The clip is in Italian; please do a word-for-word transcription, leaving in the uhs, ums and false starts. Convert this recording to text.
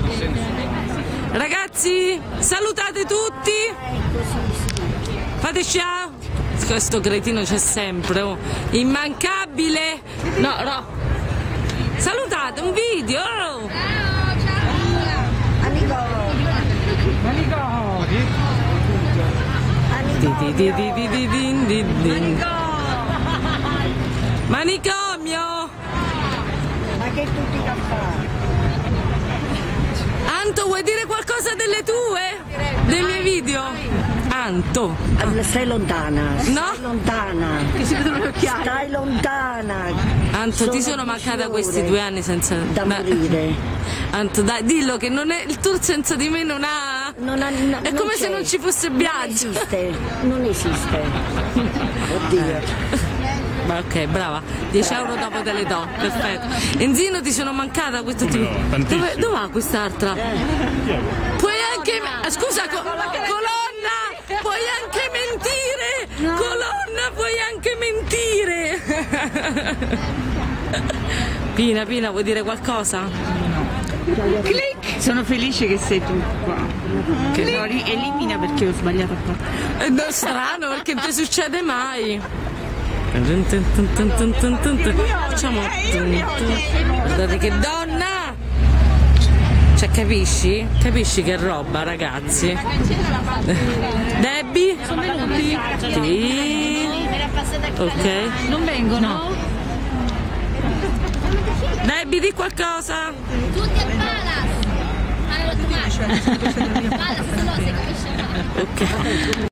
Ragazzi, salutate tutti. Fate ciao. Questo cretino c'è sempre, oh. Immancabile. No, no. Salutate, un video. Oh. Manicomio. Ma che tutti caffè? Anto, vuoi dire qualcosa delle tue? Dei miei video? Anto. Stai lontana. No? Stai lontana. Che si vedono gli occhiali. Stai lontana. Anto, Sono ti sono mancata ore questi due anni senza... da Ma- morire. Anto, dai, dillo che non è... il tour senza di me non ha... Non ha no, È non come se c'è. non ci fosse Non viaggio. esiste. Non esiste. Oddio. Ma ok, brava. dieci euro dopo te le do. Perfetto. Enzino, ti sono mancata questo tipo... Dove, dove va quest'altra? Puoi anche... Scusa, co- colonna! Puoi anche mentire! Colonna, puoi anche mentire! Pina, Pina, vuoi dire qualcosa? Clic! Sono felice che sei tu qua. Che no, ri- elimina perché ho sbagliato qua. È no, strano perché non ti succede mai. Facciamo. Guardate che donna! Cioè, capisci? Capisci che roba, ragazzi? Debbie? Sono venuti? Sì. Ok. Non vengono? Debbie, di qualcosa? Tutti al Palace! Ma non lo so, Palace, se no si capisce male. Ok.